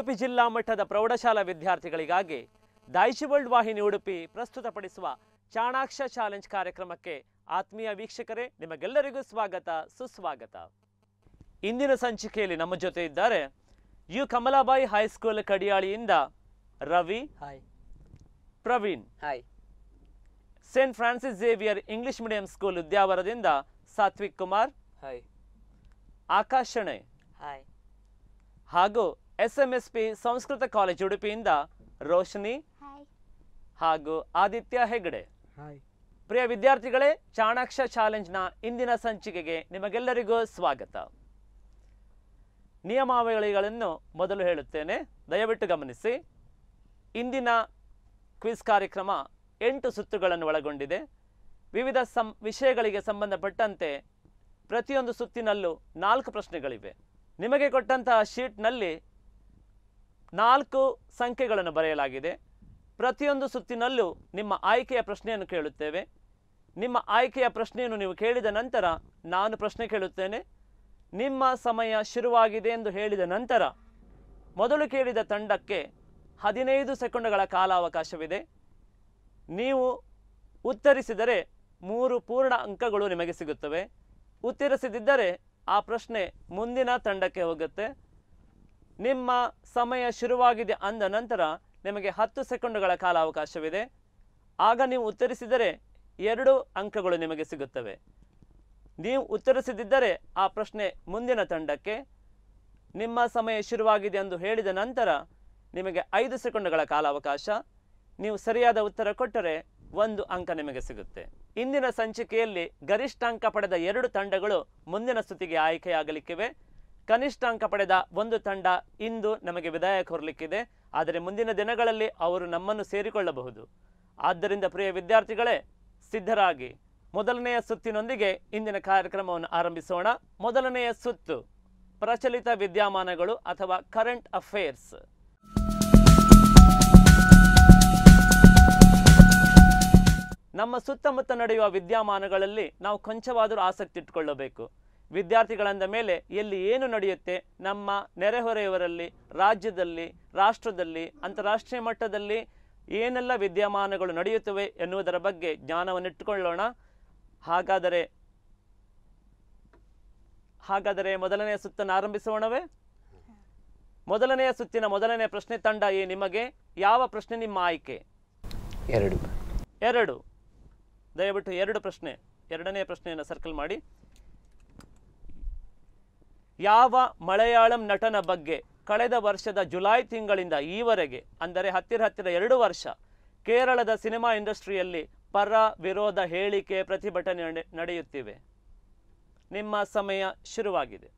ಉಡುಪಿ ಜಿಲ್ಲಾ ಮಟ್ಟದ ಪ್ರೌಢಶಾಲಾ ವಿದ್ಯಾರ್ಥಿಗಳಿಗಾಗಿ ಡೈಜಿವರ್ಲ್ಡ್ ವಾಹಿನಿ ಉಡುಪಿ ಪ್ರಸ್ತುತಪಡಿಸುವ ಚಾಣಾಕ್ಷ ಚಾಲೆಂಜ್ ಕಾರ್ಯಕ್ರಮಕ್ಕೆ ಆತ್ಮೀಯ ವೀಕ್ಷಕರೇ, ನಿಮಗೆಲ್ಲರಿಗೂ ಸ್ವಾಗತ ಸುಸ್ವಾಗತ. ಇಂದಿನ ಸಂಚಿಕೆಯಲ್ಲಿ ನಮ್ಮ ಜೊತೆ ಇದ್ದಾರೆ ಯು ಕಮಲಾಬಾಯಿ ಹೈಸ್ಕೂಲ್ ಕಡಿಯಾಳಿಯಿಂದ Ravi, hi, Praveen, hi, saint Francis Xavier English medium school ಉದ್ಯಾವರದಿಂದ ಸಾತ್ವಿಕ್ ಕುಮಾರ್, ಹಾಯ್, ಆಕಾಶಣೆ, ಹಾಯ್, ಹಾಗೂ SMSP ಸಂಸ್ಕೃತ ಕಾಲೇಜ್ ಉಡುಪಿಯಿಂದ ರೋಶನಿ ಹಾಗೂ ಆದಿತ್ಯ ಹೆಗಡೆ. ಹಾಯ್. ಪ್ರಿಯ ವಿದ್ಯಾರ್ಥಿಗಳೇ, ಚಾಣಾಕ್ಷ ಚಾಲೆಂಜ್ನ ಇಂದಿನ ಸಂಚಿಕೆಗೆ ನಿಮಗೆಲ್ಲರಿಗೂ ಸ್ವಾಗತ. ನಿಯಮಾವಳಿಗಳನ್ನು ಮೊದಲು ಹೇಳುತ್ತೇನೆ, ದಯವಿಟ್ಟು ಗಮನಿಸಿ. ಇಂದಿನ ಕ್ವಿಜ್ ಕಾರ್ಯಕ್ರಮ 8 ಸುತ್ತುಗಳನ್ನು ಒಳಗೊಂಡಿದೆ. ವಿವಿಧ ವಿಷಯಗಳಿಗೆ ಸಂಬಂಧಪಟ್ಟಂತೆ ಪ್ರತಿಯೊಂದು ಸುತ್ತಿನಲ್ಲೂ 4 ಪ್ರಶ್ನೆಗಳಿವೆ. ನಿಮಗೆ ಕೊಟ್ಟಂತಹ ಶೀಟ್ನಲ್ಲಿ 4 ಸಂಖ್ಯೆಗಳನ್ನು ಬರೆಯಲಾಗಿದೆ. ಪ್ರತಿಯೊಂದು ಸುತ್ತಿನಲ್ಲೂ ನಿಮ್ಮ ಆಯ್ಕೆಯ ಪ್ರಶ್ನೆಯನ್ನು ಕೇಳುತ್ತೇವೆ. ನಿಮ್ಮ ಆಯ್ಕೆಯ ಪ್ರಶ್ನೆಯನ್ನು ನೀವು ಕೇಳಿದ ನಂತರ ನಾನು ಪ್ರಶ್ನೆ ಕೇಳುತ್ತೇನೆ. ನಿಮ್ಮ ಸಮಯ ಶುರುವಾಗಿದೆ ಎಂದು ಹೇಳಿದ ನಂತರ ಮೊದಲು ಕೇಳಿದ ತಂಡಕ್ಕೆ 15 ಸೆಕೆಂಡುಗಳ ಕಾಲಾವಕಾಶವಿದೆ. ನೀವು ಉತ್ತರಿಸಿದರೆ 3 ಪೂರ್ಣ ಅಂಕಗಳು ನಿಮಗೆ ಸಿಗುತ್ತವೆ. ಉತ್ತರಿಸದಿದ್ದರೆ ಆ ಪ್ರಶ್ನೆ ಮುಂದಿನ ತಂಡಕ್ಕೆ ಹೋಗುತ್ತೆ. ನಿಮ್ಮ ಸಮಯ ಶುರುವಾಗಿದೆ ಅಂದ ನಂತರ ನಿಮಗೆ 10 ಸೆಕೆಂಡುಗಳ ಕಾಲಾವಕಾಶವಿದೆ. ಆಗ ನೀವು ಉತ್ತರಿಸಿದರೆ 2 ಅಂಕಗಳು ನಿಮಗೆ ಸಿಗುತ್ತವೆ. ನೀವು ಉತ್ತರಿಸದಿದ್ದರೆ ಆ ಪ್ರಶ್ನೆ ಮುಂದಿನ ತಂಡಕ್ಕೆ. ನಿಮ್ಮ ಸಮಯ ಶುರುವಾಗಿದೆ ಎಂದು ಹೇಳಿದ ನಂತರ ನಿಮಗೆ 5 ಸೆಕೆಂಡುಗಳ ಕಾಲಾವಕಾಶ. ನೀವು ಸರಿಯಾದ ಉತ್ತರ ಕೊಟ್ಟರೆ 1 ಅಂಕ ನಿಮಗೆ ಸಿಗುತ್ತೆ. ಇಂದಿನ ಸಂಚಿಕೆಯಲ್ಲಿ ಗರಿಷ್ಠ ಅಂಕ ಪಡೆದ 2 ತಂಡಗಳು ಮುಂದಿನ ಸುತ್ತಿಗೆ ಆಯ್ಕೆಯಾಗಲಿಕ್ಕಿವೆ. ಕನಿಷ್ಠ ಅಂಕ ಪಡೆದ 1 ತಂಡ ಇಂದು ನಮಗೆ ವಿದಾಯ ಕೋರಲಿಕ್ಕಿದೆ. ಆದರೆ ಮುಂದಿನ ದಿನಗಳಲ್ಲಿ ಅವರು ನಮ್ಮನ್ನು ಸೇರಿಕೊಳ್ಳಬಹುದು. ಆದ್ದರಿಂದ ಪ್ರಿಯ ವಿದ್ಯಾರ್ಥಿಗಳೇ, ಸಿದ್ಧರಾಗಿ ಮೊದಲನೆಯ ಸುತ್ತಿನೊಂದಿಗೆ ಇಂದಿನ ಕಾರ್ಯಕ್ರಮವನ್ನು ಆರಂಭಿಸೋಣ. ಮೊದಲನೆಯ ಸುತ್ತು ಪ್ರಚಲಿತ ವಿದ್ಯಮಾನಗಳು ಅಥವಾ ಕರೆಂಟ್ ಅಫೇರ್ಸ್. ನಮ್ಮ ಸುತ್ತಮುತ್ತ ನಡೆಯುವ ವಿದ್ಯಮಾನಗಳಲ್ಲಿ ನಾವು ಕೊಂಚವಾದರೂ ಆಸಕ್ತಿ ಇಟ್ಟುಕೊಳ್ಳಬೇಕು. ವಿದ್ಯಾರ್ಥಿಗಳಂದ ಮೇಲೆ ಎಲ್ಲಿ ಏನು ನಡೆಯುತ್ತೆ, ನಮ್ಮ ನೆರೆಹೊರೆಯವರಲ್ಲಿ, ರಾಜ್ಯದಲ್ಲಿ, ರಾಷ್ಟ್ರದಲ್ಲಿ, ಅಂತಾರಾಷ್ಟ್ರೀಯ ಮಟ್ಟದಲ್ಲಿ ಏನೆಲ್ಲ ವಿದ್ಯಮಾನಗಳು ನಡೆಯುತ್ತವೆ ಎನ್ನುವುದರ ಬಗ್ಗೆ ಜ್ಞಾನವನ್ನಿಟ್ಟುಕೊಳ್ಳೋಣ. ಹಾಗಾದರೆ ಮೊದಲನೆಯ ಸುತ್ತನ್ನು ಆರಂಭಿಸೋಣವೇ? ಮೊದಲನೆಯ ಸುತ್ತಿನ ಮೊದಲನೆಯ ಪ್ರಶ್ನೆ ತಂಡ ಎ ನಿಮಗೆ. ಯಾವ ಪ್ರಶ್ನೆ ನಿಮ್ಮ ಆಯ್ಕೆ? 2. ದಯವಿಟ್ಟು 2 ಪ್ರಶ್ನೆ, ಎರಡನೆಯ ಪ್ರಶ್ನೆಯನ್ನು ಸರ್ಕಲ್ ಮಾಡಿ. ಯಾವ ಮಲಯಾಳಂ ನಟನ ಬಗ್ಗೆ ಕಳೆದ ವರ್ಷದ ಜುಲೈ ತಿಂಗಳಿಂದ ಈವರೆಗೆ, ಅಂದರೆ ಹತ್ತಿರ 2 ವರ್ಷ, ಕೇರಳದ ಸಿನಿಮಾ ಇಂಡಸ್ಟ್ರಿಯಲ್ಲಿ ಪರ ವಿರೋಧ ಹೇಳಿಕೆ ಪ್ರತಿಭಟನೆ ನಡೆಯುತ್ತಿವೆ? ನಿಮ್ಮ ಸಮಯ ಶುರುವಾಗಿದೆ.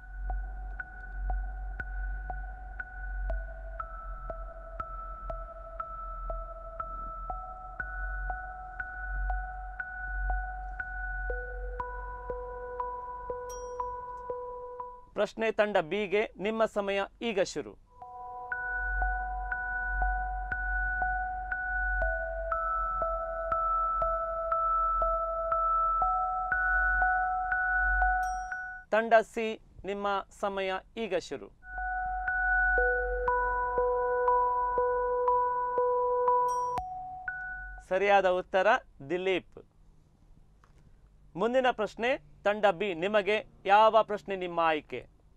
ಪ್ರಶ್ನೆ ತಂಡ ಬಿಗೆ. ನಿಮ್ಮ ಸಮಯ ಈಗ ಶುರು. ತಂಡ ಸಿ, ನಿಮ್ಮ ಸಮಯ ಈಗ ಶುರು. ಸರಿಯಾದ ಉತ್ತರ ದಿಲೀಪ್. ಮುಂದಿನ ಪ್ರಶ್ನೆ ತಂಡ ಬಿ ನಿಮಗೆ. ಯಾವ ಪ್ರಶ್ನೆ ನಿಮ್ಮ ಆಯ್ಕೆ?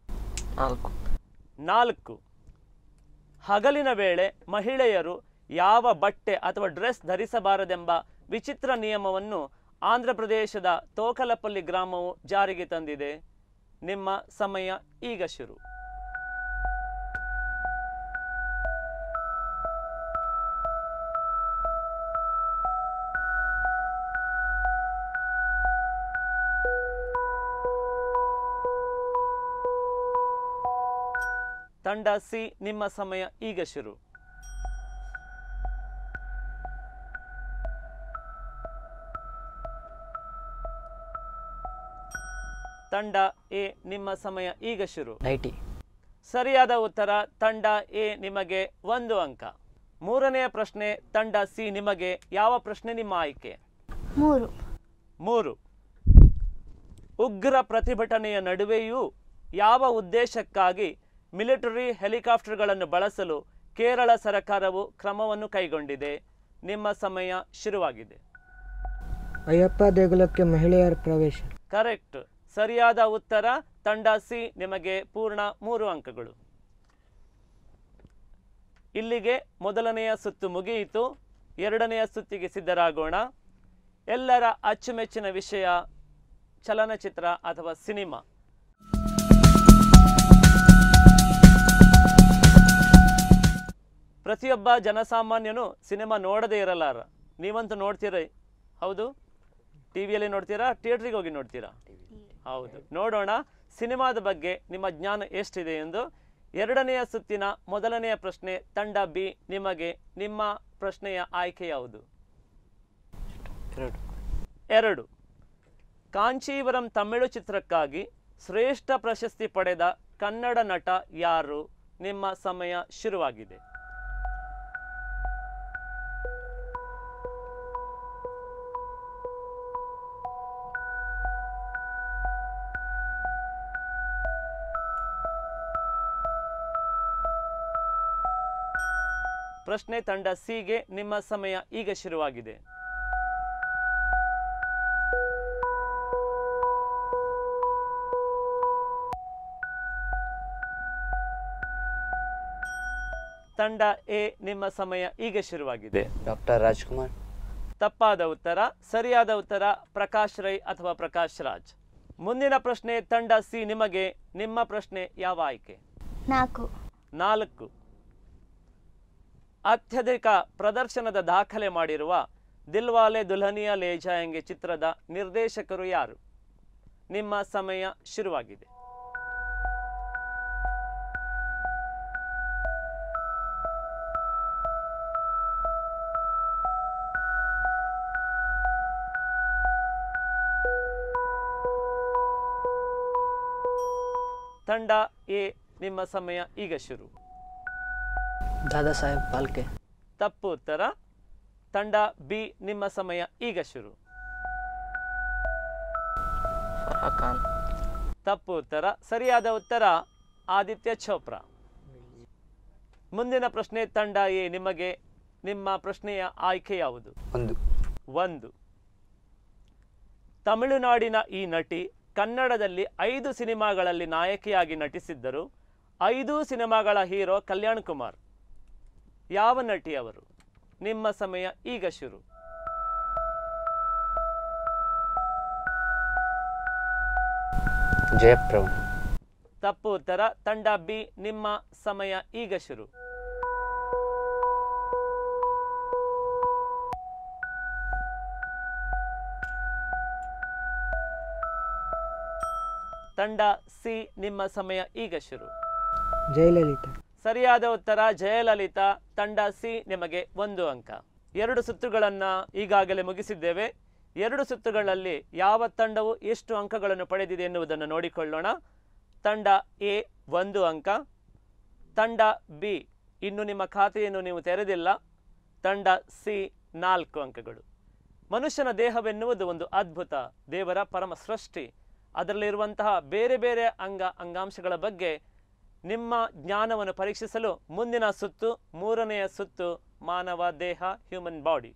4. ಹಗಲಿನ ವೇಳೆ ಮಹಿಳೆಯರು ಯಾವ ಬಟ್ಟೆ ಅಥವಾ ಡ್ರೆಸ್ ಧರಿಸಬಾರದೆಂಬ ವಿಚಿತ್ರ ನಿಯಮವನ್ನು ಆಂಧ್ರ ಪ್ರದೇಶದ ತೋಕಲಪಲ್ಲಿ ಗ್ರಾಮವು ಜಾರಿಗೆ ತಂದಿದೆ? ನಿಮ್ಮ ಸಮಯ ಈಗ ಶುರು. ತಂಡ ಸಿ, ನಿಮ್ಮ ಸಮಯ ಈಗ ಶುರು. ತಂಡ ಎ, ನಿಮ್ಮ ಸಮಯ ಈಗ ಶುರು. 90. ಸರಿಯಾದ ಉತ್ತರ. ತಂಡ ಎ ನಿಮಗೆ 1 ಅಂಕ. ಮೂರನೆಯ ಪ್ರಶ್ನೆ ತಂಡ ಸಿ ನಿಮಗೆ. ಯಾವ ಪ್ರಶ್ನೆ ನಿಮ್ಮ ಆಯ್ಕೆ? 3. ಉಗ್ರ ಪ್ರತಿಭಟನೆಯ ನಡುವೆಯೂ ಯಾವ ಉದ್ದೇಶಕ್ಕಾಗಿ ಮಿಲಿಟರಿ ಹೆಲಿಕಾಪ್ಟರ್ಗಳನ್ನು ಬಳಸಲು ಕೇರಳ ಸರ್ಕಾರವು ಕ್ರಮವನ್ನು ಕೈಗೊಂಡಿದೆ. ನಿಮ್ಮ ಸಮಯ ಶುರುವಾಗಿದೆ. ಅಯ್ಯಪ್ಪ ದೇಗುಲಕ್ಕೆ ಮಹಿಳೆಯರ ಪ್ರವೇಶ. ಕರೆಕ್ಟ್. ಸರಿಯಾದ ಉತ್ತರ ತಂಡ ಸಿ. ನಿಮಗೆ ಪೂರ್ಣ 3 ಅಂಕಗಳು. ಇಲ್ಲಿಗೆ ಮೊದಲನೆಯ ಸುತ್ತು ಮುಗಿಯಿತು. ಎರಡನೆಯ ಸುತ್ತಿಗೆ ಸಿದ್ಧರಾಗೋಣ. ಎಲ್ಲರ ಅಚ್ಚುಮೆಚ್ಚಿನ ವಿಷಯ ಚಲನಚಿತ್ರ ಅಥವಾ ಸಿನಿಮಾ. ಪ್ರತಿಯೊಬ್ಬ ಜನಸಾಮಾನ್ಯನು ಸಿನಿಮಾ ನೋಡದೇ ಇರಲಾರ. ನೀವಂತೂ ನೋಡ್ತೀರ, ಹೌದು? ಟಿವಿಯಲ್ಲಿ ನೋಡ್ತೀರಾ, ಥಿಯೇಟ್ರಿಗೆ ಹೋಗಿ ನೋಡ್ತೀರಾ? ಹೌದು. ನೋಡೋಣ ಸಿನಿಮಾದ ಬಗ್ಗೆ ನಿಮ್ಮ ಜ್ಞಾನ ಎಷ್ಟಿದೆ ಎಂದು. ಎರಡನೆಯ ಸುತ್ತಿನ ಮೊದಲನೆಯ ಪ್ರಶ್ನೆ ತಂಡ ಬಿ. ನಿಮಗೆ ನಿಮ್ಮ ಪ್ರಶ್ನೆಯ ಆಯ್ಕೆ ಯಾವುದು? 2. ಕಾಂಚೀವರಂ ತಮಿಳು ಚಿತ್ರಕ್ಕಾಗಿ ಶ್ರೇಷ್ಠ ಪ್ರಶಸ್ತಿ ಪಡೆದ ಕನ್ನಡ ನಟ ಯಾರು? ನಿಮ್ಮ ಸಮಯ ಶುರುವಾಗಿದೆ. ಪ್ರಶ್ನೆ ತಂಡ ಸಿಗೆ. ನಿಮ್ಮ ಸಮಯ ಈಗ ಶುರುವಾಗಿದೆ. ತಂಡ ಎ. ನಿಮ್ಮ ಸಮಯ ಈಗ ಶುರುವಾಗಿದೆ. ಡಾಕ್ಟರ್ ರಾಜ್ಕುಮಾರ್. ತಪ್ಪಾದ ಉತ್ತರ. ಸರಿಯಾದ ಉತ್ತರ ಪ್ರಕಾಶ್ ರೈ ಅಥವಾ ಪ್ರಕಾಶ್ ರಾಜ್. ಮುಂದಿನ ಪ್ರಶ್ನೆ ತಂಡ ಸಿ. ನಿಮಗೆ ನಿಮ್ಮ ಪ್ರಶ್ನೆ ಯಾವ ಆಯ್ಕೆ? 4. ಅತ್ಯಧಿಕ ಪ್ರದರ್ಶನದ ದಾಖಲೆ ಮಾಡಿರುವ ದಿಲ್ವಾಲೆ ದುಲ್ಹನಿಯಾ ಲೇ ಜಾಯೆಂಗೆ ಚಿತ್ರದ ನಿರ್ದೇಶಕರು ಯಾರು? ನಿಮ್ಮ ಸಮಯ ಶುರುವಾಗಿದೆ. ತಂಡ ಎ. ನಿಮ್ಮ ಸಮಯ ಈಗ ಶುರು. ದಾದಾ ಸಾಹೇಬ್ ಫಾಲ್ಕೆ. ತಪ್ಪು ಉತ್ತರ. ತಂಡ ಬಿ. ನಿಮ್ಮ ಸಮಯ ಈಗ ಶುರು. ಫರಾಹ್ ಖಾನ್. ತಪ್ಪು ಉತ್ತರ. ಸರಿಯಾದ ಉತ್ತರ ಆದಿತ್ಯ ಚೋಪ್ರಾ. ಮುಂದಿನ ಪ್ರಶ್ನೆ ತಂಡ ಎ. ನಿಮಗೆ ನಿಮ್ಮ ಪ್ರಶ್ನೆಯ ಆಯ್ಕೆ ಯಾವುದು? 1. ತಮಿಳುನಾಡಿನ ಈ ನಟಿ ಕನ್ನಡದಲ್ಲಿ 5 ಸಿನಿಮಾಗಳಲ್ಲಿ ನಾಯಕಿಯಾಗಿ ನಟಿಸಿದ್ದರು. 5 ಸಿನಿಮಾಗಳ ಹೀರೋ ಕಲ್ಯಾಣ್ ಕುಮಾರ್. ಯಾವ ನಟಿ ಅವರು? ನಿಮ್ಮ ಸಮಯ ಈಗ ಶುರು. ಜಯಪ್ರಭಾ. ತಪ್ಪು ಉತ್ತರ. ತಂಡ ಬಿ. ನಿಮ್ಮ ಸಮಯ ಈಗ ಶುರು. ತಂಡ ಸಿ. ನಿಮ್ಮ ಸಮಯ ಈಗ ಶುರು. ಜಯಲಲಿತಾ. ಸರಿಯಾದ ಉತ್ತರ ಜಯಲಲಿತಾ. ತಂಡ ಸಿ. ನಿಮಗೆ 1 ಅಂಕ. 2 ಸುತ್ತುಗಳನ್ನು ಈಗಾಗಲೇ ಮುಗಿಸಿದ್ದೇವೆ. 2 ಸುತ್ತುಗಳಲ್ಲಿ ಯಾವ ತಂಡವು ಎಷ್ಟು ಅಂಕಗಳನ್ನು ಪಡೆದಿದೆ ಎನ್ನುವುದನ್ನು ನೋಡಿಕೊಳ್ಳೋಣ. ತಂಡ ಎ 1 ಅಂಕ. ತಂಡ ಬಿ ಇನ್ನು ನಿಮ್ಮ ಖಾತೆಯನ್ನು ನೀವು ತೆರೆದಿಲ್ಲ. ತಂಡ ಸಿ 4 ಅಂಕಗಳು. ಮನುಷ್ಯನ ದೇಹವೆನ್ನುವುದು ಒಂದು ಅದ್ಭುತ ದೇವರ ಪರಮ ಸೃಷ್ಟಿ. ಅದರಲ್ಲಿರುವಂತಹ ಬೇರೆ ಬೇರೆ ಅಂಗಾಂಶಗಳ ಬಗ್ಗೆ ನಿಮ್ಮ ಜ್ಞಾನವನ್ನು ಪರೀಕ್ಷಿಸಲು ಮುಂದಿನ ಸುತ್ತು 3ನೆಯ ಸುತ್ತು ಮಾನವ ದೇಹ, ಹ್ಯೂಮನ್ ಬಾಡಿ.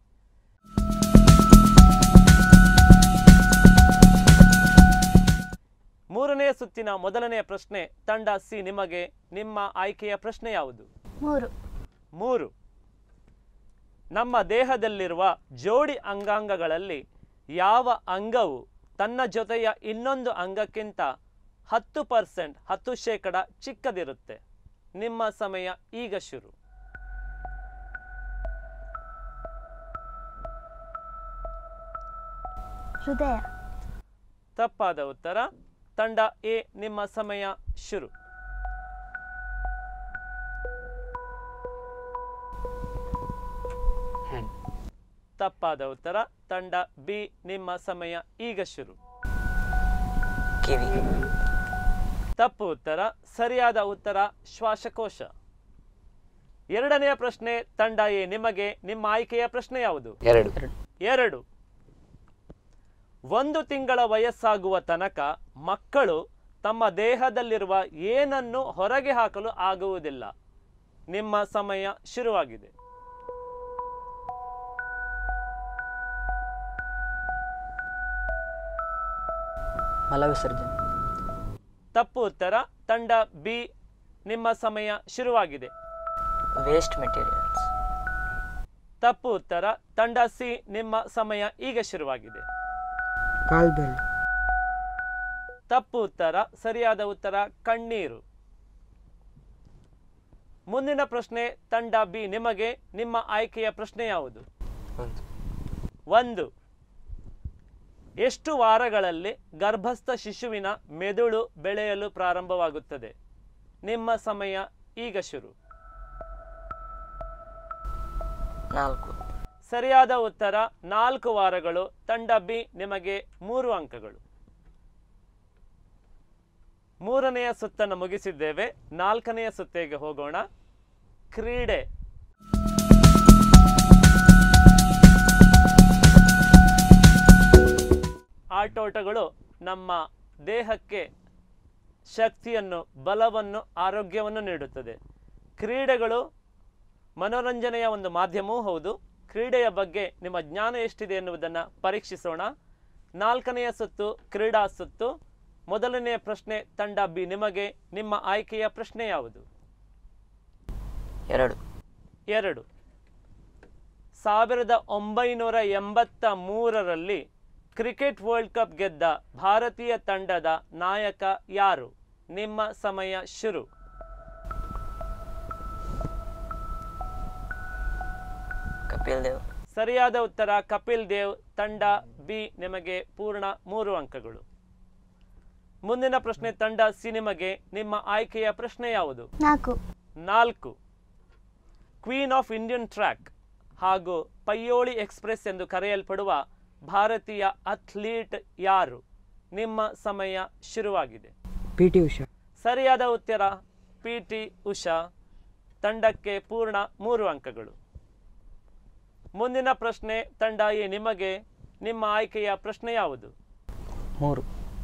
ಮೂರನೆಯ ಸುತ್ತಿನ ಮೊದಲನೆಯ ಪ್ರಶ್ನೆ ತಂಡ ಸಿ. ನಿಮಗೆ ನಿಮ್ಮ ಆಯ್ಕೆಯ ಪ್ರಶ್ನೆ ಯಾವುದು? 3. ನಮ್ಮ ದೇಹದಲ್ಲಿರುವ ಜೋಡಿ ಅಂಗಾಂಗಗಳಲ್ಲಿ ಯಾವ ಅಂಗವು ತನ್ನ ಜೊತೆಯ ಇನ್ನೊಂದು ಅಂಗಕ್ಕಿಂತ 10% 10% ಚಿಕ್ಕದಿರುತ್ತೆ? ನಿಮ್ಮ ಸಮಯ ಈಗ ಶುರು. ಹೃದಯ. ತಪ್ಪಾದ ಉತ್ತರ. ತಂಡ ಎ. ನಿಮ್ಮ ಸಮಯ ಶುರು. ತಪ್ಪಾದ ಉತ್ತರ. ತಂಡ ಬಿ. ನಿಮ್ಮ ಸಮಯ ಈಗ ಶುರು. ಕಿವಿ. ತಪ್ಪು ಉತ್ತರ. ಸರಿಯಾದ ಉತ್ತರ ಶ್ವಾಸಕೋಶ. ಎರಡನೆಯ ಪ್ರಶ್ನೆ ತಂಡ ಎ. ನಿಮಗೆ ನಿಮ್ಮ ಆಯ್ಕೆಯ ಪ್ರಶ್ನೆ ಯಾವುದು? 2. 1 ತಿಂಗಳ ವಯಸ್ಸಾಗುವ ತನಕ ಮಕ್ಕಳು ತಮ್ಮ ದೇಹದಲ್ಲಿರುವ ಏನನ್ನು ಹೊರಗೆ ಹಾಕಲು ಆಗುವುದಿಲ್ಲ. ನಿಮ್ಮ ಸಮಯ ಶುರುವಾಗಿದೆ. ಮಲ ವಿಸರ್ಜನೆ. ತಪ್ಪು ಉತ್ತರ. ತಂಡ ಬಿ, ನಿಮ್ಮ ಸಮಯ ಶುರುವಾಗಿದೆ. Waste materials. ತಪ್ಪು ಉತ್ತರ. ತಂಡ ಸಿ, ನಿಮ್ಮ ಸಮಯ ಈಗ ಶುರುವಾಗಿದೆ. ಕಾಲ್ಬೆರಳು. ತಪ್ಪು ಉತ್ತರ. ಸರಿಯಾದ ಉತ್ತರ ಕಣ್ಣೀರು. ಮುಂದಿನ ಪ್ರಶ್ನೆ ತಂಡ ಬಿ, ನಿಮಗೆ. ನಿಮ್ಮ ಆಯ್ಕೆಯ ಪ್ರಶ್ನೆ ಯಾವುದು? 1. ಎಷ್ಟು ವಾರಗಳಲ್ಲಿ ಗರ್ಭಸ್ಥ ಶಿಶುವಿನ ಮೆದುಳು ಬೆಳೆಯಲು ಪ್ರಾರಂಭವಾಗುತ್ತದೆ? ನಿಮ್ಮ ಸಮಯ ಈಗ ಶುರು. 4. ಸರಿಯಾದ ಉತ್ತರ 4 ವಾರಗಳು. ತಂಡ ಬಿ, ನಿಮಗೆ 3 ಅಂಕಗಳು. 3ನೆಯ ಸುತ್ತನ್ನು ಮುಗಿಸಿದ್ದೇವೆ. 4ನೆಯ ಸುತ್ತಿಗೆ ಹೋಗೋಣ. ಕ್ರೀಡೆ. ಆಟೋಟಗಳು ನಮ್ಮ ದೇಹಕ್ಕೆ ಶಕ್ತಿಯನ್ನು, ಬಲವನ್ನು, ಆರೋಗ್ಯವನ್ನು ನೀಡುತ್ತದೆ. ಕ್ರೀಡೆಗಳು ಮನೋರಂಜನೆಯ ಒಂದು ಮಾಧ್ಯಮವೂ ಹೌದು. ಕ್ರೀಡೆಯ ಬಗ್ಗೆ ನಿಮ್ಮ ಜ್ಞಾನ ಎಷ್ಟಿದೆ ಎನ್ನುವುದನ್ನು ಪರೀಕ್ಷಿಸೋಣ. 4ನೆಯ ಸುತ್ತು ಕ್ರೀಡಾ ಸುತ್ತು. ಮೊದಲನೆಯ ಪ್ರಶ್ನೆ ತಂಡ ಬಿ, ನಿಮಗೆ. ನಿಮ್ಮ ಆಯ್ಕೆಯ ಪ್ರಶ್ನೆ ಯಾವುದು? 2. 1983ರಲ್ಲಿ ಕ್ರಿಕೆಟ್ ವರ್ಲ್ಡ್ ಕಪ್ ಗೆದ್ದ ಭಾರತೀಯ ತಂಡದ ನಾಯಕ ಯಾರು? ನಿಮ್ಮ ಸಮಯ ಶುರು. ಕಪಿಲ್ ದೇವ್. ಸರಿಯಾದ ಉತ್ತರ ಕಪಿಲ್ ದೇವ್. ತಂಡ ಬಿ, ನಿಮಗೆ ಪೂರ್ಣ 3 ಅಂಕಗಳು. ಮುಂದಿನ ಪ್ರಶ್ನೆ ತಂಡ ಸಿ, ನಿಮಗೆ. ನಿಮ್ಮ ಆಯ್ಕೆಯ ಪ್ರಶ್ನೆ ಯಾವುದು? 4. ಕ್ವೀನ್ ಆಫ್ ಇಂಡಿಯನ್ ಟ್ರ್ಯಾಕ್ ಹಾಗೂ ಪಯ್ಯೋಳಿ ಎಕ್ಸ್ಪ್ರೆಸ್ ಎಂದು ಕರೆಯಲ್ಪಡುವ ಭಾರತೀಯ ಅಥ್ಲೀಟ್ ಯಾರು? ನಿಮ್ಮ ಸಮಯ ಶುರುವಾಗಿದೆ. PT ಉಷಾ. ಸರಿಯಾದ ಉತ್ತರ PT ಉಷಾ. ತಂಡಕ್ಕೆ ಪೂರ್ಣ 3 ಅಂಕಗಳು. ಮುಂದಿನ ಪ್ರಶ್ನೆ ತಂಡ ಎ, ನಿಮಗೆ. ನಿಮ್ಮ ಆಯ್ಕೆಯ ಪ್ರಶ್ನೆ ಯಾವುದು? 3.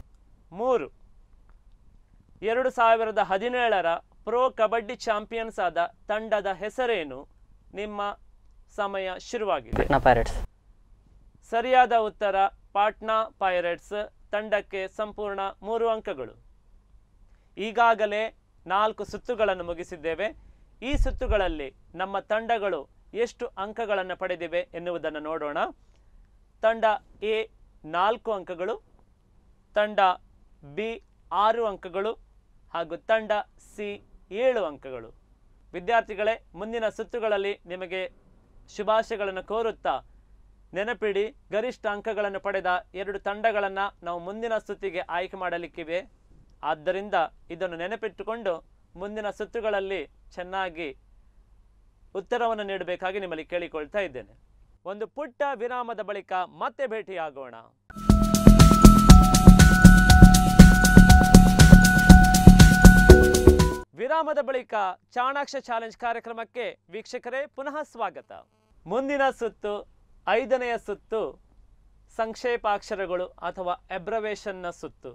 2017ರ ಪ್ರೋ ಕಬಡ್ಡಿ ಚಾಂಪಿಯನ್ಸ್ ಆದ ತಂಡದ ಹೆಸರೇನು? ನಿಮ್ಮ ಸಮಯ ಶುರುವಾಗಿದೆ. ಪಾಟ್ನಾ ಪೈರೇಟ್ಸ್. ಸರಿಯಾದ ಉತ್ತರ ಪಾಟ್ನಾ ಪೈರೇಟ್ಸ್. ತಂಡಕ್ಕೆ ಸಂಪೂರ್ಣ 3 ಅಂಕಗಳು. ಈಗಾಗಲೇ 4 ಸುತ್ತುಗಳನ್ನು ಮುಗಿಸಿದ್ದೇವೆ. ಈ ಸುತ್ತುಗಳಲ್ಲಿ ನಮ್ಮ ತಂಡಗಳು ಎಷ್ಟು ಅಂಕಗಳನ್ನು ಪಡೆದಿವೆ ಎನ್ನುವುದನ್ನು ನೋಡೋಣ. ತಂಡ ಎ 4 ಅಂಕಗಳು, ತಂಡ ಬಿ 6 ಅಂಕಗಳು ಹಾಗೂ ತಂಡ ಸಿ 7 ಅಂಕಗಳು. ವಿದ್ಯಾರ್ಥಿಗಳೇ, ಮುಂದಿನ ಸುತ್ತುಗಳಲ್ಲಿ ನಿಮಗೆ ಶುಭಾಶಯಗಳನ್ನು ಕೋರುತ್ತಾ ನೆನಪಿಡಿ, ಗರಿಷ್ಠ ಅಂಕಗಳನ್ನು ಪಡೆದ 2 ತಂಡಗಳನ್ನು ನಾವು ಮುಂದಿನ ಸುತ್ತಿಗೆ ಆಯ್ಕೆ ಮಾಡಲಿಕ್ಕಿವೆ. ಆದ್ದರಿಂದ ಇದನ್ನು ನೆನಪಿಟ್ಟುಕೊಂಡು ಮುಂದಿನ ಸುತ್ತುಗಳಲ್ಲಿ ಚೆನ್ನಾಗಿ ಉತ್ತರವನ್ನು ನೀಡಬೇಕಾಗಿ ನಿಮ್ಮಲ್ಲಿ ಕೇಳಿಕೊಳ್ತಾ ಇದ್ದೇನೆ. ಒಂದು ಪುಟ್ಟ ವಿರಾಮದ ಬಳಿಕ ಮತ್ತೆ ಭೇಟಿಯಾಗೋಣ. ವಿರಾಮದ ಬಳಿಕ ಚಾಣಾಕ್ಷ ಚಾಲೆಂಜ್ ಕಾರ್ಯಕ್ರಮಕ್ಕೆ ವೀಕ್ಷಕರೇ ಪುನಃ ಸ್ವಾಗತ. ಮುಂದಿನ ಸುತ್ತು 5ನೆಯ ಸುತ್ತು ಸಂಕ್ಷೇಪಾಕ್ಷರಗಳು ಅಥವಾ ಅಬ್ರವೇಷನ್ನ ಸುತ್ತು.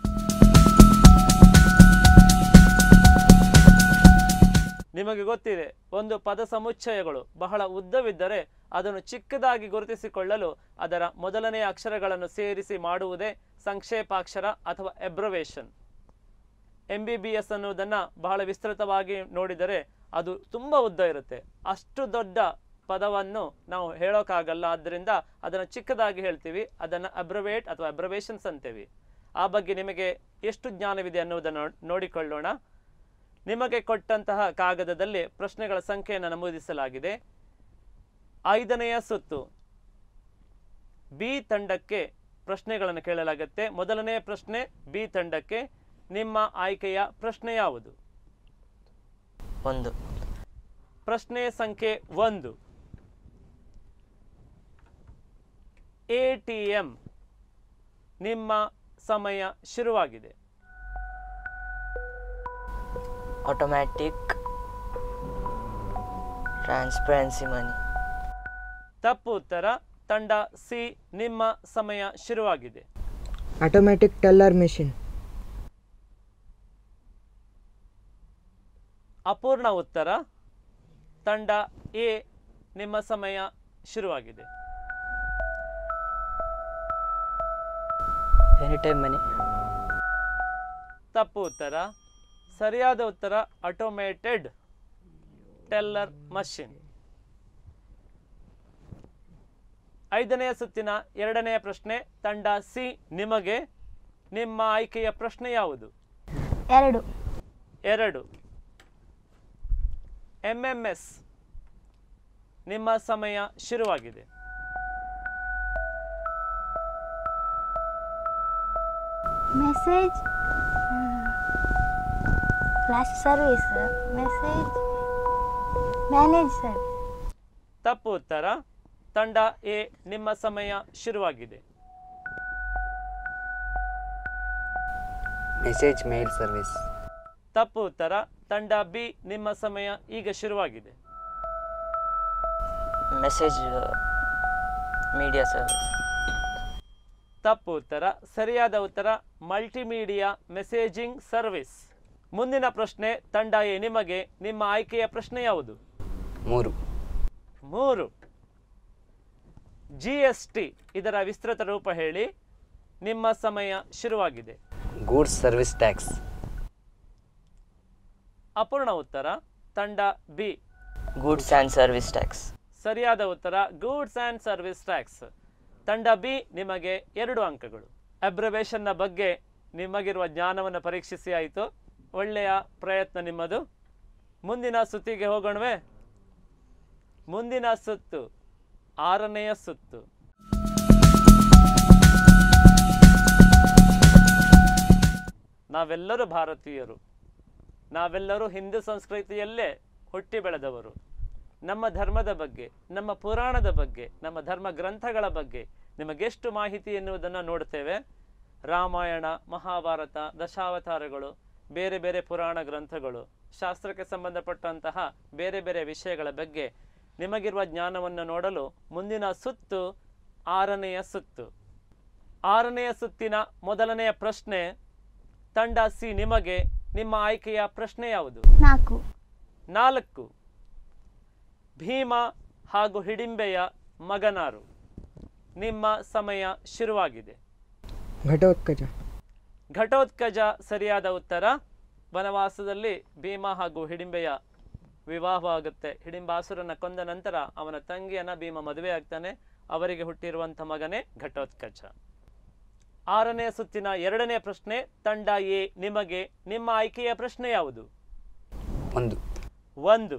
ನಿಮಗೆ ಗೊತ್ತಿದೆ, ಒಂದು ಪದ ಸಮುಚ್ಚಯಗಳು ಬಹಳ ಉದ್ದವಿದ್ದರೆ ಅದನ್ನು ಚಿಕ್ಕದಾಗಿ ಗುರುತಿಸಿಕೊಳ್ಳಲು ಅದರ ಮೊದಲನೆಯ ಅಕ್ಷರಗಳನ್ನು ಸೇರಿಸಿ ಮಾಡುವುದೇ ಸಂಕ್ಷೇಪಾಕ್ಷರ ಅಥವಾ ಅಬ್ರವೇಷನ್. MBBS ಅನ್ನುವುದನ್ನು ಬಹಳ ವಿಸ್ತೃತವಾಗಿ ನೋಡಿದರೆ ಅದು ತುಂಬ ಉದ್ದ ಇರುತ್ತೆ. ಅಷ್ಟು ದೊಡ್ಡ ಪದವನ್ನು ನಾವು ಹೇಳೋಕ್ಕಾಗಲ್ಲ. ಆದ್ದರಿಂದ ಅದನ್ನು ಚಿಕ್ಕದಾಗಿ ಹೇಳ್ತೀವಿ. ಅದನ್ನು ಅಬ್ರವೇಟ್ ಅಥವಾ ಅಬ್ರವೇಷನ್ಸ್ ಅಂತೇವೆ. ಆ ಬಗ್ಗೆ ನಿಮಗೆ ಎಷ್ಟು ಜ್ಞಾನವಿದೆ ಅನ್ನುವುದನ್ನು ನೋಡಿಕೊಳ್ಳೋಣ. ನಿಮಗೆ ಕೊಟ್ಟಂತಹ ಕಾಗದದಲ್ಲಿ ಪ್ರಶ್ನೆಗಳ ಸಂಖ್ಯೆಯನ್ನು ನಮೂದಿಸಲಾಗಿದೆ. 5ನೆಯ ಸುತ್ತು ಬಿ ತಂಡಕ್ಕೆ ಪ್ರಶ್ನೆಗಳನ್ನು ಕೇಳಲಾಗುತ್ತೆ. ಮೊದಲನೆಯ ಪ್ರಶ್ನೆ ಬಿ ತಂಡಕ್ಕೆ. ನಿಮ್ಮ ಆಯ್ಕೆಯ ಪ್ರಶ್ನೆ ಯಾವುದು? 1. ಪ್ರಶ್ನೆ ಸಂಖ್ಯೆ 1. ATM. ನಿಮ್ಮ ಸಮಯ ಶುರುವಾಗಿದೆ. Automatic transparency money. ತಪ್ಪು ಉತ್ತರ. ತಂಡ ಸಿ, ನಿಮ್ಮ ಸಮಯ ಶುರುವಾಗಿದೆ. Automatic teller machine. ಅಪೂರ್ಣ ಉತ್ತರ. ತಂಡ ಎ, ನಿಮ್ಮ ಸಮಯ ಶುರುವಾಗಿದೆ. Any time money. ತಪ್ಪು ಉತ್ತರ. ಸರಿಯಾದ ಉತ್ತರ ಆಟೋಮೇಟೆಡ್ ಟೆಲ್ಲರ್ ಮಷಿನ್. 5ನೆಯ ಸುತ್ತಿನ 2ನೆಯ ಪ್ರಶ್ನೆ. ತಂಡ ಸಿ, ನಿಮಗೆ. ನಿಮ್ಮ ಆಯ್ಕೆಯ ಪ್ರಶ್ನೆ ಯಾವುದು? 2. MMS. ನಿಮ್ಮ ಸಮಯ ಶುರುವಾಗಿದೆ. Message flash service, message manage service. ತಪ್ಪು ಉತ್ತರ. ತಂಡ ಎ, ನಿಮ್ಮ ಸಮಯ ಶುರುವಾಗಿದೆ. Message mail service. ತಪ್ಪು ಉತ್ತರ. ತಂಡ ಬಿ, ನಿಮ್ಮ ಸಮಯ ಈಗ ಶುರುವಾಗಿದೆ. Message media service. ತಪ್ಪು ಉತ್ತರ. ಸರಿಯಾದ ಉತ್ತರ ಮಲ್ಟಿಮೀಡಿಯಾ ಮೆಸೇಜಿಂಗ್ ಸರ್ವಿಸ್. ಮುಂದಿನ ಪ್ರಶ್ನೆ. ತಂಡ ಎ, ನಿಮಗೆ. ನಿಮ್ಮ ಆಯ್ಕೆಯ ಪ್ರಶ್ನೆ ಯಾವುದು? 3. GST ಇದರ ವಿಸ್ತೃತ ರೂಪ ಹೇಳಿ. ನಿಮ್ಮ ಸಮಯ ಶುರುವಾಗಿದೆ. Goods service tax. ಅಪೂರ್ಣ ಉತ್ತರ. ತಂಡ B, goods and service tax. ಸರಿಯಾದ ಉತ್ತರ ಗೂಡ್ಸ್ ಆ್ಯಂಡ್ ಸರ್ವಿಸ್ ಟ್ಯಾಕ್ಸ್. ತಂಡ ಬಿ, ನಿಮಗೆ 2 ಅಂಕಗಳು. ಅಬ್ರಿವೇಷನ್ನ ಬಗ್ಗೆ ನಿಮಗಿರುವ ಜ್ಞಾನವನ್ನು ಪರೀಕ್ಷಿಸಿ ಆಯಿತು. ಒಳ್ಳೆಯ ಪ್ರಯತ್ನ ನಿಮ್ಮದು. ಮುಂದಿನ ಸುತ್ತಿಗೆ ಹೋಗೋಣವೇ? ಮುಂದಿನ ಸುತ್ತು 6ನೆಯ ಸುತ್ತು. ನಾವೆಲ್ಲರೂ ಭಾರತೀಯರು. ನಾವೆಲ್ಲರೂ ಹಿಂದೂ ಸಂಸ್ಕೃತಿಯಲ್ಲೇ ಹುಟ್ಟಿ ಬೆಳೆದವರು. ನಮ್ಮ ಧರ್ಮದ ಬಗ್ಗೆ, ನಮ್ಮ ಪುರಾಣದ ಬಗ್ಗೆ, ನಮ್ಮ ಧರ್ಮ ಗ್ರಂಥಗಳ ಬಗ್ಗೆ ನಿಮಗೆಷ್ಟು ಮಾಹಿತಿ ಎನ್ನುವುದನ್ನು ನೋಡ್ತೇವೆ. ರಾಮಾಯಣ, ಮಹಾಭಾರತ, ದಶಾವತಾರಗಳು, ಬೇರೆ ಬೇರೆ ಪುರಾಣ ಗ್ರಂಥಗಳು, ಶಾಸ್ತ್ರಕ್ಕೆ ಸಂಬಂಧಪಟ್ಟಂತಹ ಬೇರೆ ಬೇರೆ ವಿಷಯಗಳ ಬಗ್ಗೆ ನಿಮಗಿರುವ ಜ್ಞಾನವನ್ನು ನೋಡಲು ಮುಂದಿನ ಸುತ್ತು 6ನೆಯ ಸುತ್ತು. 6ನೆಯ ಸುತ್ತಿನ ಮೊದಲನೆಯ ಪ್ರಶ್ನೆ. ತಂಡ ಸಿ, ನಿಮಗೆ. ನಿಮ್ಮ ಆಯ್ಕೆಯ ಪ್ರಶ್ನೆ ಯಾವುದು? 4. ಭೀಮ ಹಾಗೂ ಹಿಡಿಂಬೆಯ ಮಗನಾರು. ನಿಮ್ಮ ಸಮಯ ಶುರುವಾಗಿದೆ. ಘಟೋತ್ಕಚ ಸರಿಯಾದ ಉತ್ತರ. ವನವಾಸದಲ್ಲಿ ಭೀಮ ಹಾಗೂ ಹಿಡಿಂಬೆಯ ವಿವಾಹವಾಗುತ್ತೆ. ಹಿಡಿಂಬಾಸುರನ ಕೊಂದ ನಂತರ ಅವನ ತಂಗಿಯನ್ನ ಭೀಮ ಮದುವೆ ಆಗ್ತಾನೆ. ಅವರಿಗೆ ಹುಟ್ಟಿರುವಂಥ ಮಗನೇ ಘಟೋತ್ಕಚ. 6ನೆಯ ಸುತ್ತಿನ 2ನೇ ಪ್ರಶ್ನೆ. ತಂಡ ಎ, ನಿಮಗೆ. ನಿಮ್ಮ ಆಯ್ಕೆಯ ಪ್ರಶ್ನೆ ಯಾವುದು? 1.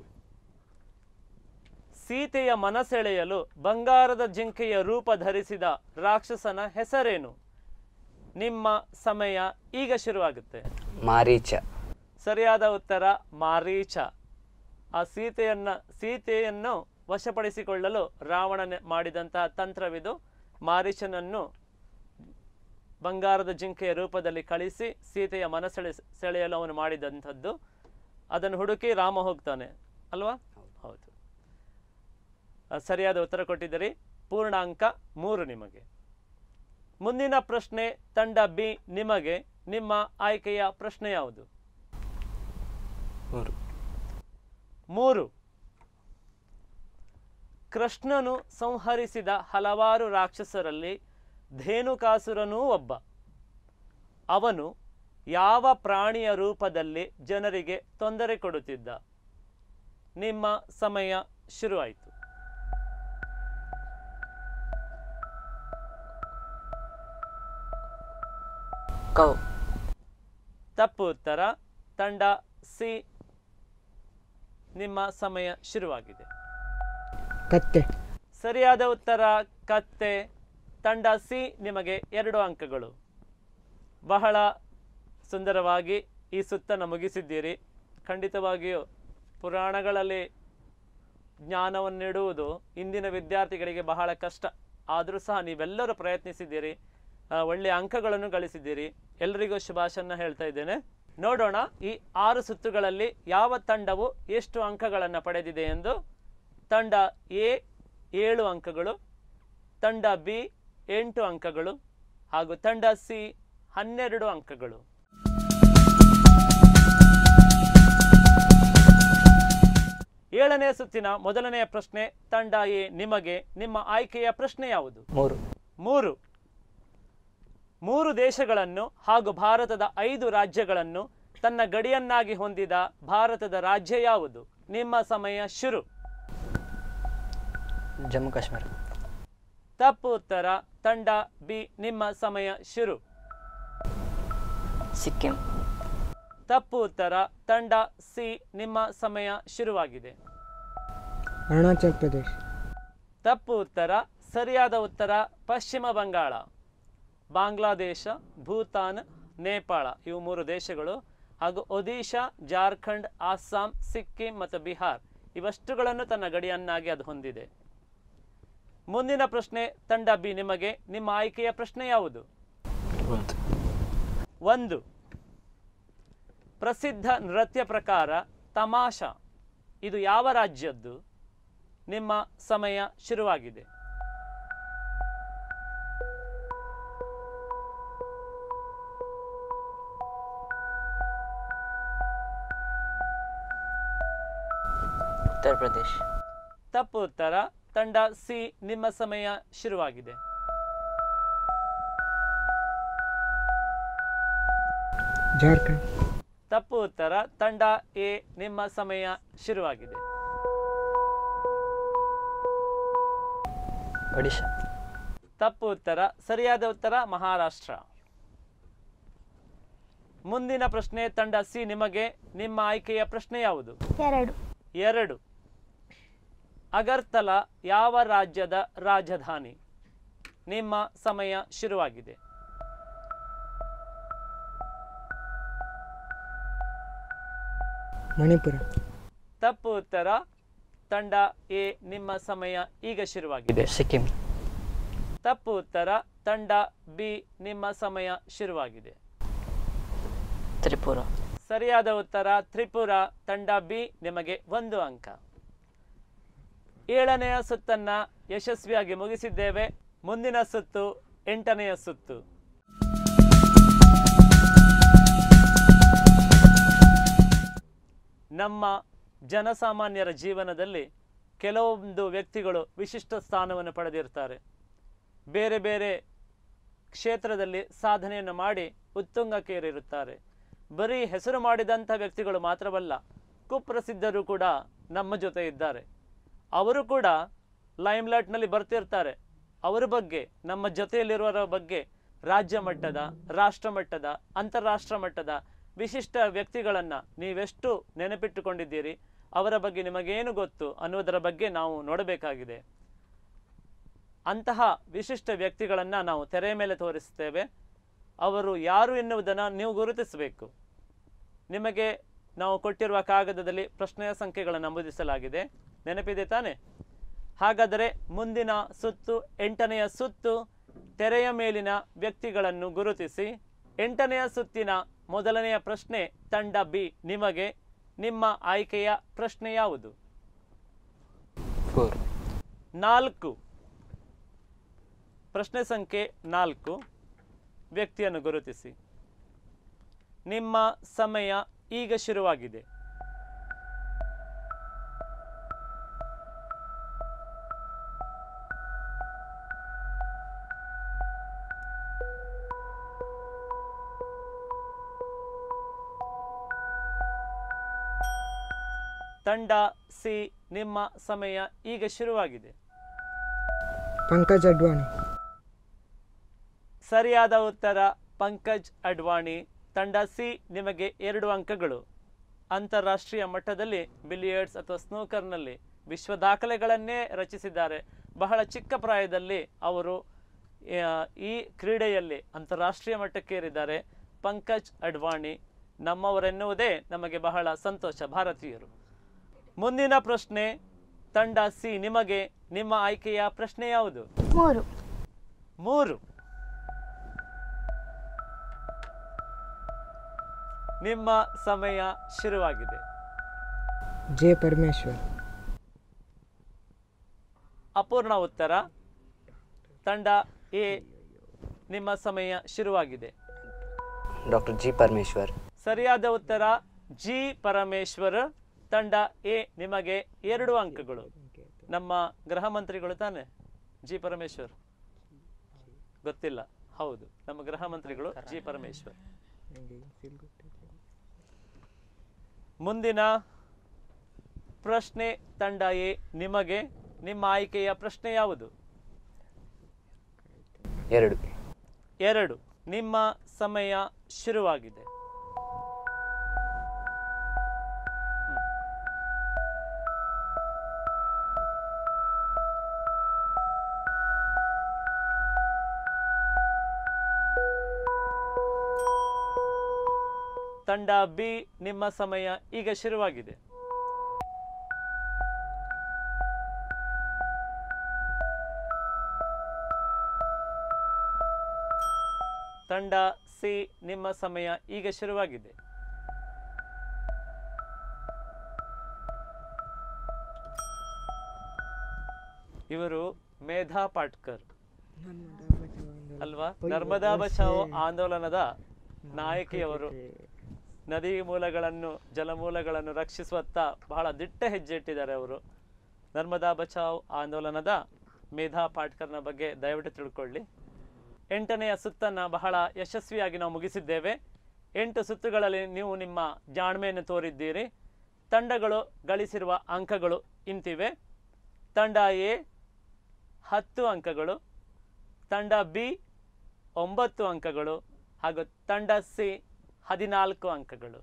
ಸೀತೆಯ ಮನಸೆಳೆಯಲು ಬಂಗಾರದ ಜಿಂಕೆಯ ರೂಪ ಧರಿಸಿದ ರಾಕ್ಷಸನ ಹೆಸರೇನು? ನಿಮ್ಮ ಸಮಯ ಈಗ ಶುರುವಾಗುತ್ತೆ. ಮಾರೀಚ. ಸರಿಯಾದ ಉತ್ತರ ಮಾರೀಚ. ಆ ಸೀತೆಯನ್ನು ವಶಪಡಿಸಿಕೊಳ್ಳಲು ರಾವಣ ಮಾಡಿದಂತಹ ತಂತ್ರವಿದು. ಮಾರೀಚನನ್ನು ಬಂಗಾರದ ಜಿಂಕೆಯ ರೂಪದಲ್ಲಿ ಕಳಿಸಿ ಸೀತೆಯ ಸೆಳೆಯಲು ಅವನು ಮಾಡಿದಂಥದ್ದು. ಅದನ್ನು ಹುಡುಕಿ ರಾಮ ಹೋಗ್ತಾನೆ ಅಲ್ವಾ? ಹೌದು, ಸರಿಯಾದ ಉತ್ತರ ಕೊಟ್ಟಿದ್ದೀರಿ. ಪೂರ್ಣಾಂಕ 3 ನಿಮಗೆ. ಮುಂದಿನ ಪ್ರಶ್ನೆ. ತಂಡ ಬಿ, ನಿಮಗೆ. ನಿಮ್ಮ ಆಯ್ಕೆಯ ಪ್ರಶ್ನೆ ಯಾವುದು? 3. ಕೃಷ್ಣನು ಸಂಹರಿಸಿದ ಹಲವಾರು ರಾಕ್ಷಸರಲ್ಲಿ ಧೇನುಕಾಸುರನೂ ಒಬ್ಬ. ಅವನು ಯಾವ ಪ್ರಾಣಿಯ ರೂಪದಲ್ಲಿ ಜನರಿಗೆ ತೊಂದರೆ ಕೊಡುತ್ತಿದ್ದ? ನಿಮ್ಮ ಸಮಯ ಶುರುವಾಯಿತು. ಕೌ. ತಪ್ಪು ಉತ್ತರ. ತಂಡ ಸಿ, ನಿಮ್ಮ ಸಮಯ ಶುರುವಾಗಿದೆ. ಕತ್ತೆ. ಸರಿಯಾದ ಉತ್ತರ ಕತ್ತೆ. ತಂಡ ಸಿ, ನಿಮಗೆ 2 ಅಂಕಗಳು. ಬಹಳ ಸುಂದರವಾಗಿ ಈ ಸುತ್ತನ್ನು ಮುಗಿಸಿದ್ದೀರಿ. ಖಂಡಿತವಾಗಿಯೂ ಪುರಾಣಗಳಲ್ಲಿ ಜ್ಞಾನವನ್ನಿಡುವುದು ಇಂದಿನ ವಿದ್ಯಾರ್ಥಿಗಳಿಗೆ ಬಹಳ ಕಷ್ಟ. ಆದರೂ ಸಹ ನೀವೆಲ್ಲರೂ ಪ್ರಯತ್ನಿಸಿದ್ದೀರಿ, ಒಳ್ಳೆಯ ಅಂಕಗಳನ್ನು ಗಳಿಸಿದ್ದೀರಿ. ಎಲ್ಲರಿಗೂ ಶುಭಾಶಯನ ಹೇಳ್ತಾ ಇದ್ದೇನೆ. ನೋಡೋಣ ಈ 6 ಸುತ್ತುಗಳಲ್ಲಿ ಯಾವ ತಂಡವು ಎಷ್ಟು ಅಂಕಗಳನ್ನು ಪಡೆದಿದೆ ಎಂದು. ತಂಡ ಎ 7 ಅಂಕಗಳು, ತಂಡ ಬಿ 8 ಅಂಕಗಳು ಹಾಗೂ ತಂಡ ಸಿ 12 ಅಂಕಗಳು. 7ನೇ ಸುತ್ತಿನ ಮೊದಲನೆಯ ಪ್ರಶ್ನೆ ತಂಡ ಎ ನಿಮಗೆ. ನಿಮ್ಮ ಆಯ್ಕೆಯ ಪ್ರಶ್ನೆ ಯಾವುದು? 3. ಮೂರು ದೇಶಗಳನ್ನು ಹಾಗೂ ಭಾರತದ 5 ರಾಜ್ಯಗಳನ್ನು ತನ್ನ ಗಡಿಯನ್ನಾಗಿ ಹೊಂದಿದ ಭಾರತದ ರಾಜ್ಯ ಯಾವುದು? ನಿಮ್ಮ ಸಮಯ ಶುರು. ಜಮ್ಮು ಕಾಶ್ಮೀರ. ತಪ್ಪು ಉತ್ತರ. ತಂಡ ಬಿ ನಿಮ್ಮ ಸಮಯ ಶುರು. ಸಿಕ್ಕಿಂ. ತಪ್ಪು ಉತ್ತರ. ತಂಡ ಸಿ ನಿಮ್ಮ ಸಮಯ ಶುರುವಾಗಿದೆ. ಅರುಣಾಚಲ್ ಪ್ರದೇಶ್. ತಪ್ಪು ಉತ್ತರ. ಸರಿಯಾದ ಉತ್ತರ ಪಶ್ಚಿಮ ಬಂಗಾಳ. ಬಾಂಗ್ಲಾದೇಶ, ಭೂತಾನ್, ನೇಪಾಳ ಇವು 3 ದೇಶಗಳು ಹಾಗೂ ಒಡಿಶಾ, ಜಾರ್ಖಂಡ್, ಅಸ್ಸಾಂ, ಸಿಕ್ಕಿಂ ಮತ್ತು ಬಿಹಾರ್ ಇವಷ್ಟುಗಳನ್ನು ತನ್ನ ಗಡಿಯನ್ನಾಗಿ ಅದು ಹೊಂದಿದೆ. ಮುಂದಿನ ಪ್ರಶ್ನೆ ತಂಡ ಬಿ ನಿಮಗೆ. ನಿಮ್ಮ ಆಯ್ಕೆಯ ಪ್ರಶ್ನೆ ಯಾವುದು? 1. ಪ್ರಸಿದ್ಧ ನೃತ್ಯ ಪ್ರಕಾರ ತಮಾಷಾ ಇದು ಯಾವ ರಾಜ್ಯದ್ದು? ನಿಮ್ಮ ಸಮಯ ಶುರುವಾಗಿದೆ. ಉತ್ತರ ಪ್ರದೇಶ್. ತಪ್ಪು ಉತ್ತರ. ತಂಡ ಸಿ ನಿಮ್ಮ ಸಮಯ ಶುರುವಾಗಿದೆ. ಜಾರ್ಖಂಡ್. ತಪ್ಪು ಉತ್ತರ. ತಂಡ ಎ ನಿಮ್ಮ ಸಮಯ ಶುರುವಾಗಿದೆ. ಒಡಿಶಾ. ತಪ್ಪು ಉತ್ತರ. ಸರಿಯಾದ ಉತ್ತರ ಮಹಾರಾಷ್ಟ್ರ. ಮುಂದಿನ ಪ್ರಶ್ನೆ ತಂಡ ಸಿ ನಿಮಗೆ. ನಿಮ್ಮ ಆಯ್ಕೆಯ ಪ್ರಶ್ನೆ ಯಾವುದು? 2. ಅಗರ್ತಲಾ ಯಾವ ರಾಜ್ಯದ ರಾಜಧಾನಿ? ನಿಮ್ಮ ಸಮಯ ಶುರುವಾಗಿದೆ. ಮಣಿಪುರ. ತಪ್ಪು ಉತ್ತರ. ತಂಡ ಎ ನಿಮ್ಮ ಸಮಯ ಈಗ ಶುರುವಾಗಿದೆ. ಸಿಕ್ಕಿಂ. ತಪ್ಪು ಉತ್ತರ. ತಂಡ ಬಿ ನಿಮ್ಮ ಸಮಯ ಶುರುವಾಗಿದೆ. ತ್ರಿಪುರ. ಸರಿಯಾದ ಉತ್ತರ ತ್ರಿಪುರ. ತಂಡ ಬಿ ನಿಮಗೆ 1 ಅಂಕ. 7ನೆಯ ಸುತ್ತನ್ನ ಯಶಸ್ವಿಯಾಗಿ ಮುಗಿಸಿದ್ದೇವೆ. ಮುಂದಿನ ಸುತ್ತು 8ನೆಯ ಸುತ್ತು. ನಮ್ಮ ಜನಸಾಮಾನ್ಯರ ಜೀವನದಲ್ಲಿ ಕೆಲವೊಂದು ವ್ಯಕ್ತಿಗಳು ವಿಶಿಷ್ಟ ಸ್ಥಾನವನ್ನು ಪಡೆದಿರ್ತಾರೆ. ಬೇರೆ ಬೇರೆ ಕ್ಷೇತ್ರದಲ್ಲಿ ಸಾಧನೆಯನ್ನು ಮಾಡಿ ಉತ್ತುಂಗಕ್ಕೇರಿರುತ್ತಾರೆ. ಬರೀ ಹೆಸರು ಮಾಡಿದಂಥ ವ್ಯಕ್ತಿಗಳು ಮಾತ್ರವಲ್ಲ, ಕುಪ್ರಸಿದ್ಧರು ಕೂಡ ನಮ್ಮ ಜೊತೆ ಇದ್ದಾರೆ. ಅವರು ಕೂಡ ಲೈಮ್ಲೈಟ್ನಲ್ಲಿ ಬರ್ತಿರ್ತಾರೆ. ಅವರ ಬಗ್ಗೆ, ನಮ್ಮ ಜೊತೆಯಲ್ಲಿರುವವರ ಬಗ್ಗೆ ರಾಜ್ಯ ಮಟ್ಟದ, ರಾಷ್ಟ್ರ ಮಟ್ಟದ, ಅಂತಾರಾಷ್ಟ್ರ ಮಟ್ಟದ ವಿಶಿಷ್ಟ ವ್ಯಕ್ತಿಗಳನ್ನು ನೀವೆಷ್ಟು ನೆನಪಿಟ್ಟುಕೊಂಡಿದ್ದೀರಿ, ಅವರ ಬಗ್ಗೆ ನಿಮಗೇನು ಗೊತ್ತು ಅನ್ನೋದರ ಬಗ್ಗೆ ನಾವು ನೋಡಬೇಕಾಗಿದೆ. ಅಂತಹ ವಿಶಿಷ್ಟ ವ್ಯಕ್ತಿಗಳನ್ನು ನಾವು ತೆರೆಯ ಮೇಲೆ ತೋರಿಸ್ತೇವೆ. ಅವರು ಯಾರು ಎನ್ನುವುದನ್ನು ನೀವು ಗುರುತಿಸಬೇಕು. ನಿಮಗೆ ನಾವು ಕೊಟ್ಟಿರುವ ಕಾಗದದಲ್ಲಿ ಪ್ರಶ್ನೆಯ ಸಂಖ್ಯೆಗಳನ್ನು ನಮೂದಿಸಲಾಗಿದೆ, ನೆನಪಿದೆ ತಾನೆ? ಹಾಗಾದರೆ ಮುಂದಿನ ಸುತ್ತು 8ನೆಯ ಸುತ್ತು. ತೆರೆಯ ಮೇಲಿನ ವ್ಯಕ್ತಿಗಳನ್ನು ಗುರುತಿಸಿ. 8ನೆಯ ಸುತ್ತಿನ ಮೊದಲನೆಯ ಪ್ರಶ್ನೆ ತಂಡ ಬಿ ನಿಮಗೆ. ನಿಮ್ಮ ಆಯ್ಕೆಯ ಪ್ರಶ್ನೆ ಯಾವುದು? 4. ಪ್ರಶ್ನೆ ಸಂಖ್ಯೆ 4. ವ್ಯಕ್ತಿಯನ್ನು ಗುರುತಿಸಿ. ನಿಮ್ಮ ಸಮಯ ಈಗ ಶುರುವಾಗಿದೆ. ತಂಡ ಸಿ ನಿಮ್ಮ ಸಮಯ ಈಗ ಶುರುವಾಗಿದೆ. ಪಂಕಜ್ ಅಡ್ವಾಣಿ. ಸರಿಯಾದ ಉತ್ತರ ಪಂಕಜ್ ಅಡ್ವಾಣಿ. ತಂಡ ಸಿ ನಿಮಗೆ 2 ಅಂಕಗಳು. ಅಂತಾರಾಷ್ಟ್ರೀಯ ಮಟ್ಟದಲ್ಲಿ ಬಿಲಿಯರ್ಡ್ಸ್ ಅಥವಾ ಸ್ನೂಕರ್ನಲ್ಲಿ ವಿಶ್ವ ದಾಖಲೆಗಳನ್ನೇ ರಚಿಸಿದ್ದಾರೆ. ಬಹಳ ಚಿಕ್ಕ ಪ್ರಾಯದಲ್ಲಿ ಅವರು ಈ ಕ್ರೀಡೆಯಲ್ಲಿ ಅಂತಾರಾಷ್ಟ್ರೀಯ ಮಟ್ಟಕ್ಕೇರಿದ್ದಾರೆ. ಪಂಕಜ್ ಅಡ್ವಾಣಿ ನಮ್ಮವರೆನ್ನುವುದೇ ನಮಗೆ ಬಹಳ ಸಂತೋಷ, ಭಾರತೀಯರು. ಮುಂದಿನ ಪ್ರಶ್ನೆ ತಂಡ ಸಿ ನಿಮಗೆ. ನಿಮ್ಮ ಆಯ್ಕೆಯ ಪ್ರಶ್ನೆ ಯಾವುದು? 3. ನಿಮ್ಮ ಸಮಯ ಶುರುವಾಗಿದೆ. ಜೆ ಪರಮೇಶ್ವರ್. ಅಪೂರ್ಣ ಉತ್ತರ. ತಂಡ ಎ ನಿಮ್ಮ ಸಮಯ ಶುರುವಾಗಿದೆ. Doctor G Parameshwar. ಸರಿಯಾದ ಉತ್ತರ ಜಿ ಪರಮೇಶ್ವರ್. ತಂಡ ಎ ನಿಮಗೆ 2 ಅಂಕಗಳು. ನಮ್ಮ ಗೃಹ ಮಂತ್ರಿಗಳು ತಾನೆ ಜಿ ಪರಮೇಶ್ವರ್? ಗೊತ್ತಿಲ್ಲ. ಹೌದು, ನಮ್ಮ ಗೃಹ ಮಂತ್ರಿಗಳು ಜಿ ಪರಮೇಶ್ವರ್. ಮುಂದಿನ ಪ್ರಶ್ನೆ ತಂಡ ಎ ನಿಮಗೆ. ನಿಮ್ಮ ಆಯ್ಕೆಯ ಪ್ರಶ್ನೆ ಯಾವುದು? 2. ನಿಮ್ಮ ಸಮಯ ಶುರುವಾಗಿದೆ. ತಂಡ ಬಿ ನಿಮ್ಮ ಸಮಯ ಈಗ ಶುರುವಾಗಿದೆ. ತಂಡ ಸಿ ನಿಮ್ಮ ಸಮಯ ಈಗ ಶುರುವಾಗಿದೆ. ಇವರು ಮೇಧಾ ಪಾಟ್ಕರ್ ಅಲ್ವಾ? ನರ್ಮದಾ ಬಚಾವೋ ಆಂದೋಲನದ ನಾಯಕಿಯವರು. ನದಿ ಮೂಲಗಳನ್ನು, ಜಲಮೂಲಗಳನ್ನು ರಕ್ಷಿಸುವತ್ತ ಬಹಳ ದಿಟ್ಟ ಹೆಜ್ಜೆ ಇಟ್ಟಿದ್ದಾರೆ ಅವರು. ನರ್ಮದಾ ಬಚಾವ್ ಆಂದೋಲನದ ಮೇಧಾ ಪಾಟ್ಕರ್ನ ಬಗ್ಗೆ ದಯವಿಟ್ಟು ತಿಳ್ಕೊಳ್ಳಿ. 8ನೆಯ ಸುತ್ತನ್ನು ಬಹಳ ಯಶಸ್ವಿಯಾಗಿ ನಾವು ಮುಗಿಸಿದ್ದೇವೆ. 8 ಸುತ್ತುಗಳಲ್ಲಿ ನೀವು ನಿಮ್ಮ ಜಾಣ್ಮೆಯನ್ನು ತೋರಿದ್ದೀರಿ. ತಂಡಗಳು ಗಳಿಸಿರುವ ಅಂಕಗಳು ಇಂತಿವೆ. ತಂಡ ಎ 10 ಅಂಕಗಳು, ತಂಡ ಬಿ 9 ಅಂಕಗಳು ಹಾಗೂ ತಂಡ ಸಿ 14 ಅಂಕಗಳು.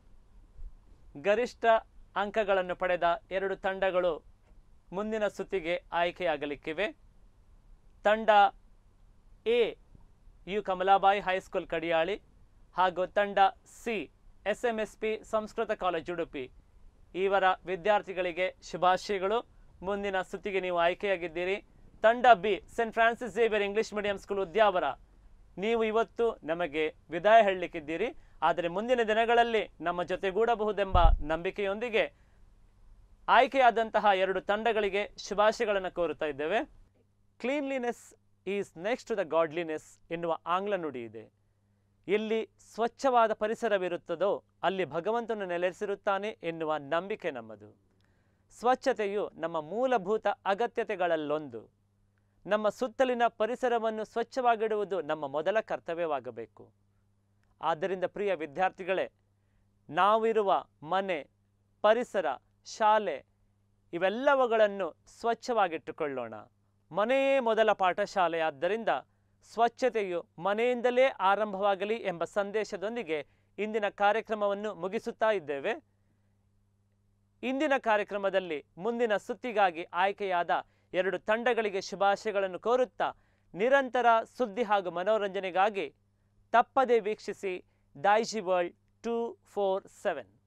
ಗರಿಷ್ಠ ಅಂಕಗಳನ್ನು ಪಡೆದ 2 ತಂಡಗಳು ಮುಂದಿನ ಸುತ್ತಿಗೆ ಆಯ್ಕೆಯಾಗಲಿಕ್ಕಿವೆ. ತಂಡ A U Kamalabai high school Kadiyali ಹಾಗೂ ತಂಡ C SMSP Sanskrit college Udupi. ಇವರ ವಿದ್ಯಾರ್ಥಿಗಳಿಗೆ ಶುಭಾಶಯಗಳು. ಮುಂದಿನ ಸುತ್ತಿಗೆ ನೀವು ಆಯ್ಕೆಯಾಗಿದ್ದೀರಿ. ತಂಡ B saint Francis Xavier English medium school Udyavara. ನೀವು ಇವತ್ತು ನಮಗೆ ವಿದಾಯ ಹೇಳಲಿಕ್ಕಿದ್ದೀರಿ. ಆದರೆ ಮುಂದಿನ ದಿನಗಳಲ್ಲಿ ನಮ್ಮ ಜೊತೆಗೂಡಬಹುದೆಂಬ ನಂಬಿಕೆಯೊಂದಿಗೆ ಆಯ್ಕೆಯಾದಂತಹ 2 ತಂಡಗಳಿಗೆ ಶುಭಾಶಯಗಳನ್ನು ಕೋರುತ್ತಾ ಇದ್ದೇವೆ. Cleanliness is next to the godliness ಎನ್ನುವ ಆಂಗ್ಲ ನುಡಿ ಇದೆ. ಎಲ್ಲಿ ಸ್ವಚ್ಛವಾದ ಪರಿಸರವಿರುತ್ತದೋ ಅಲ್ಲಿ ಭಗವಂತನು ನೆಲೆಸಿರುತ್ತಾನೆ ಎನ್ನುವ ನಂಬಿಕೆ ನಮ್ಮದು. ಸ್ವಚ್ಛತೆಯು ನಮ್ಮ ಮೂಲಭೂತ ಅಗತ್ಯತೆಗಳಲ್ಲೊಂದು. ನಮ್ಮ ಸುತ್ತಲಿನ ಪರಿಸರವನ್ನು ಸ್ವಚ್ಛವಾಗಿಡುವುದು ನಮ್ಮ ಮೊದಲ ಕರ್ತವ್ಯವಾಗಬೇಕು. ಆದ್ದರಿಂದ ಪ್ರಿಯ ವಿದ್ಯಾರ್ಥಿಗಳೇ, ನಾವಿರುವ ಮನೆ, ಪರಿಸರ, ಶಾಲೆ ಇವೆಲ್ಲವುಗಳನ್ನು ಸ್ವಚ್ಛವಾಗಿಟ್ಟುಕೊಳ್ಳೋಣ. ಮನೆಯೇ ಮೊದಲ ಪಾಠಶಾಲೆ. ಆದ್ದರಿಂದ ಸ್ವಚ್ಛತೆಯು ಮನೆಯಿಂದಲೇ ಆರಂಭವಾಗಲಿ ಎಂಬ ಸಂದೇಶದೊಂದಿಗೆ ಇಂದಿನ ಕಾರ್ಯಕ್ರಮವನ್ನು ಮುಗಿಸುತ್ತಾ ಇದ್ದೇವೆ. ಇಂದಿನ ಕಾರ್ಯಕ್ರಮದಲ್ಲಿ ಮುಂದಿನ ಸುತ್ತಿಗಾಗಿ ಆಯ್ಕೆಯಾದ 2 ತಂಡಗಳಿಗೆ ಶುಭಾಶಯಗಳನ್ನು ಕೋರುತ್ತಾ ನಿರಂತರ ಸುದ್ದಿ ಹಾಗೂ ಮನೋರಂಜನೆಗಾಗಿ ತಪ್ಪದೇ ವೀಕ್ಷಿಸಿ Daijworld 247.